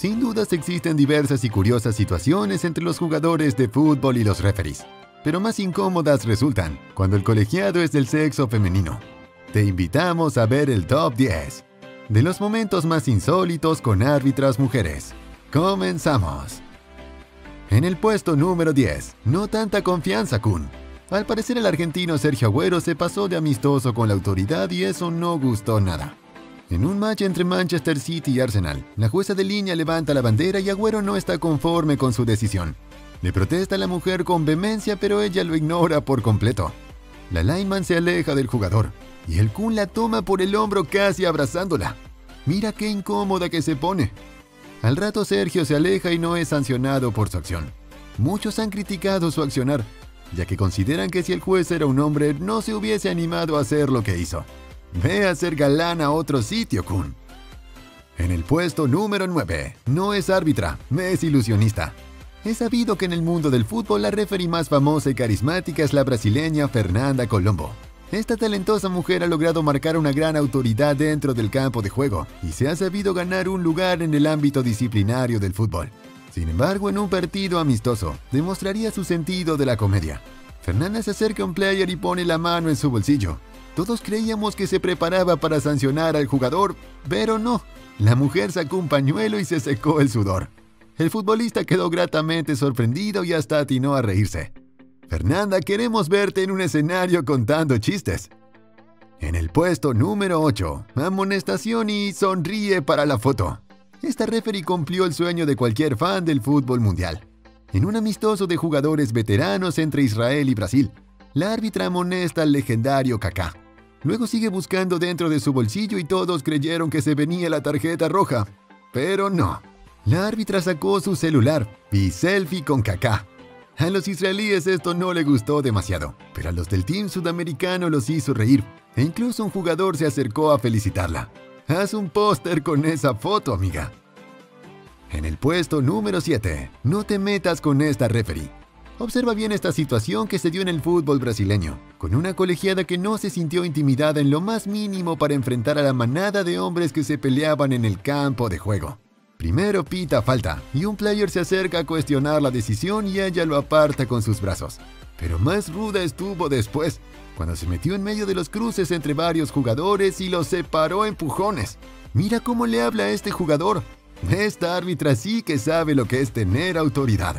Sin dudas existen diversas y curiosas situaciones entre los jugadores de fútbol y los referees, pero más incómodas resultan cuando el colegiado es del sexo femenino. Te invitamos a ver el Top 10 de los momentos más insólitos con árbitras mujeres. ¡Comenzamos! En el puesto número 10, no tanta confianza, Kun. Al parecer el argentino Sergio Agüero se pasó de amistoso con la autoridad y eso no gustó nada. En un match entre Manchester City y Arsenal, la jueza de línea levanta la bandera y Agüero no está conforme con su decisión. Le protesta a la mujer con vehemencia, pero ella lo ignora por completo. La lineman se aleja del jugador y el Kun la toma por el hombro casi abrazándola. Mira qué incómoda que se pone. Al rato Sergio se aleja y no es sancionado por su acción. Muchos han criticado su accionar, ya que consideran que si el juez era un hombre no se hubiese animado a hacer lo que hizo. Ve a ser galán a otro sitio, Kun. En el puesto número 9, no es árbitra, es ilusionista. Es sabido que en el mundo del fútbol la referee más famosa y carismática es la brasileña Fernanda Colombo. Esta talentosa mujer ha logrado marcar una gran autoridad dentro del campo de juego y se ha sabido ganar un lugar en el ámbito disciplinario del fútbol. Sin embargo, en un partido amistoso, demostraría su sentido de la comedia. Fernanda se acerca a un player y pone la mano en su bolsillo. Todos creíamos que se preparaba para sancionar al jugador, pero no. La mujer sacó un pañuelo y se secó el sudor. El futbolista quedó gratamente sorprendido y hasta atinó a reírse. Fernanda, queremos verte en un escenario contando chistes. En el puesto número 8, amonestación y sonríe para la foto. Esta referee cumplió el sueño de cualquier fan del fútbol mundial. En un amistoso de jugadores veteranos entre Israel y Brasil, la árbitra amonesta al legendario Kaká. Luego sigue buscando dentro de su bolsillo y todos creyeron que se venía la tarjeta roja. Pero no. La árbitra sacó su celular y selfie con Kaká. A los israelíes esto no le gustó demasiado, pero a los del team sudamericano los hizo reír. E incluso un jugador se acercó a felicitarla. Haz un póster con esa foto, amiga. En el puesto número 7, no te metas con esta referee. Observa bien esta situación que se dio en el fútbol brasileño, con una colegiada que no se sintió intimidada en lo más mínimo para enfrentar a la manada de hombres que se peleaban en el campo de juego. Primero pita falta, y un player se acerca a cuestionar la decisión y ella lo aparta con sus brazos. Pero más ruda estuvo después, cuando se metió en medio de los cruces entre varios jugadores y los separó a empujones. Mira cómo le habla a este jugador. Esta árbitra sí que sabe lo que es tener autoridad.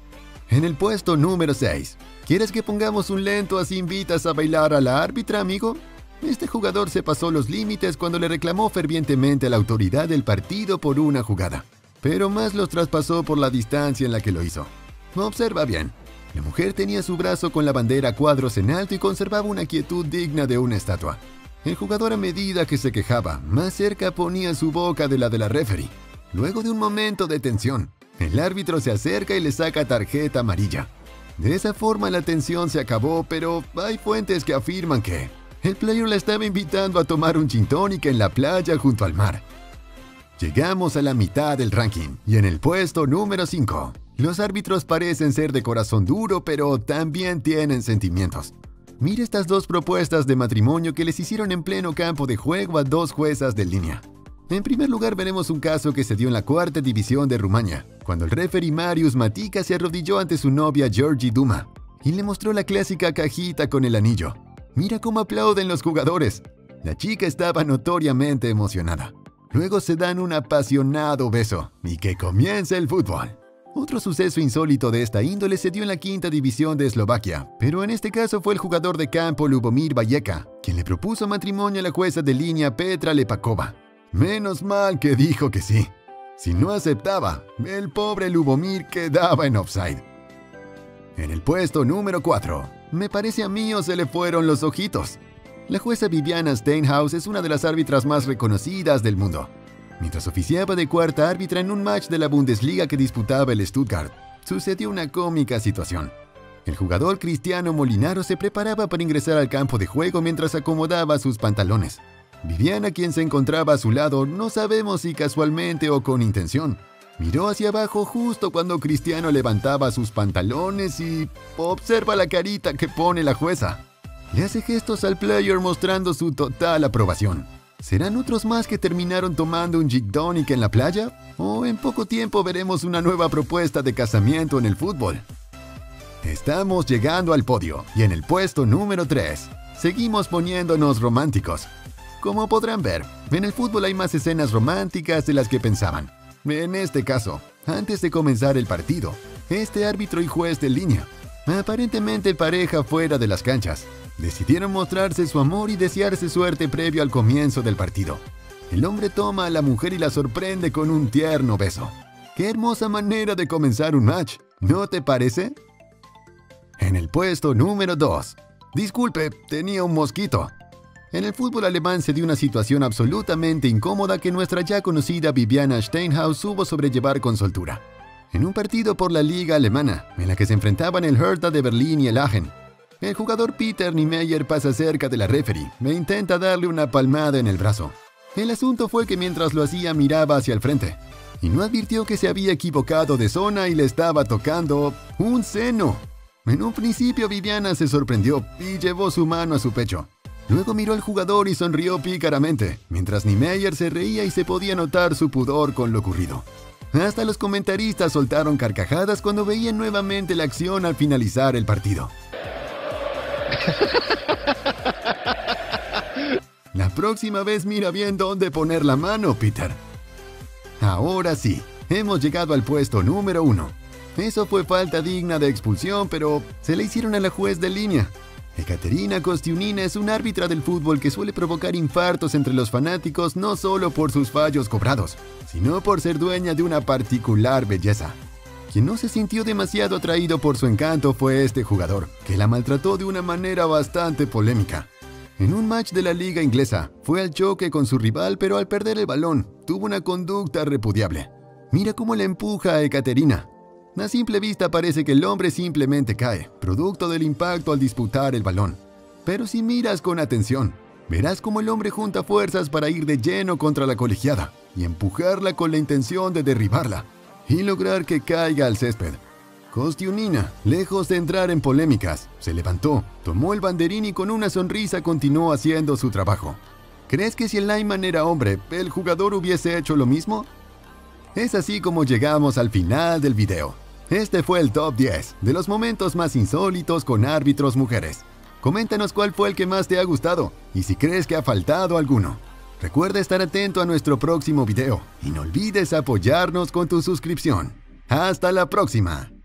En el puesto número 6, ¿quieres que pongamos un lento así invitas a bailar a la árbitra, amigo? Este jugador se pasó los límites cuando le reclamó fervientemente a la autoridad del partido por una jugada, pero más los traspasó por la distancia en la que lo hizo. Observa bien, la mujer tenía su brazo con la bandera a cuadros en alto y conservaba una quietud digna de una estatua. El jugador, a medida que se quejaba, más cerca ponía su boca de la referee. Luego de un momento de tensión, el árbitro se acerca y le saca tarjeta amarilla. De esa forma la tensión se acabó, pero hay fuentes que afirman que el player la estaba invitando a tomar un gin tonic en la playa junto al mar. Llegamos a la mitad del ranking y en el puesto número 5. Los árbitros parecen ser de corazón duro, pero también tienen sentimientos. Mira estas dos propuestas de matrimonio que les hicieron en pleno campo de juego a dos juezas de línea. En primer lugar veremos un caso que se dio en la cuarta división de Rumania, cuando el referee Marius Matica se arrodilló ante su novia Georgi Duma y le mostró la clásica cajita con el anillo. Mira cómo aplauden los jugadores. La chica estaba notoriamente emocionada. Luego se dan un apasionado beso y que comience el fútbol. Otro suceso insólito de esta índole se dio en la quinta división de Eslovaquia, pero en este caso fue el jugador de campo Lubomir Bajeka, quien le propuso matrimonio a la jueza de línea Petra Lepakova. Menos mal que dijo que sí. Si no aceptaba, el pobre Lubomir quedaba en offside. En el puesto número 4, me parece a mí o se le fueron los ojitos. La jueza Viviana Steinhaus es una de las árbitras más reconocidas del mundo. Mientras oficiaba de cuarta árbitra en un match de la Bundesliga que disputaba el Stuttgart, sucedió una cómica situación. El jugador Cristiano Molinaro se preparaba para ingresar al campo de juego mientras acomodaba sus pantalones. Viviana, quien se encontraba a su lado, no sabemos si casualmente o con intención, miró hacia abajo justo cuando Cristiano levantaba sus pantalones y observa la carita que pone la jueza. Le hace gestos al player mostrando su total aprobación. ¿Serán otros más que terminaron tomando un gin tonic en la playa? ¿O en poco tiempo veremos una nueva propuesta de casamiento en el fútbol? Estamos llegando al podio y en el puesto número 3. Seguimos poniéndonos románticos. Como podrán ver, en el fútbol hay más escenas románticas de las que pensaban. En este caso, antes de comenzar el partido, este árbitro y juez de línea, aparentemente pareja fuera de las canchas, decidieron mostrarse su amor y desearse suerte previo al comienzo del partido. El hombre toma a la mujer y la sorprende con un tierno beso. ¡Qué hermosa manera de comenzar un match! ¿No te parece? En el puesto número 2. Disculpe, tenía un mosquito. En el fútbol alemán se dio una situación absolutamente incómoda que nuestra ya conocida Viviana Steinhaus supo sobrellevar con soltura. En un partido por la liga alemana, en la que se enfrentaban el Hertha de Berlín y el Aachen, el jugador Peter Niemeyer pasa cerca de la referee e intenta darle una palmada en el brazo. El asunto fue que mientras lo hacía miraba hacia el frente y no advirtió que se había equivocado de zona y le estaba tocando un seno. En un principio Viviana se sorprendió y llevó su mano a su pecho. Luego miró al jugador y sonrió pícaramente, mientras Niemeyer se reía y se podía notar su pudor con lo ocurrido. Hasta los comentaristas soltaron carcajadas cuando veían nuevamente la acción al finalizar el partido. La próxima vez mira bien dónde poner la mano, Peter. Ahora sí, hemos llegado al puesto número 1. Eso fue falta digna de expulsión, pero se le hicieron a la juez de línea. Ekaterina Kostiunina es una árbitra del fútbol que suele provocar infartos entre los fanáticos no solo por sus fallos cobrados, sino por ser dueña de una particular belleza. Quien no se sintió demasiado atraído por su encanto fue este jugador, que la maltrató de una manera bastante polémica. En un match de la liga inglesa, fue al choque con su rival, pero al perder el balón, tuvo una conducta repudiable. Mira cómo le empuja a Ekaterina. A simple vista parece que el hombre simplemente cae, producto del impacto al disputar el balón. Pero si miras con atención, verás cómo el hombre junta fuerzas para ir de lleno contra la colegiada y empujarla con la intención de derribarla y lograr que caiga al césped. Kostiunina, lejos de entrar en polémicas, se levantó, tomó el banderín y con una sonrisa continuó haciendo su trabajo. ¿Crees que si el lineman era hombre, el jugador hubiese hecho lo mismo? Es así como llegamos al final del video. Este fue el Top 10 de los momentos más insólitos con árbitros mujeres. Coméntanos cuál fue el que más te ha gustado y si crees que ha faltado alguno. Recuerda estar atento a nuestro próximo video y no olvides apoyarnos con tu suscripción. ¡Hasta la próxima!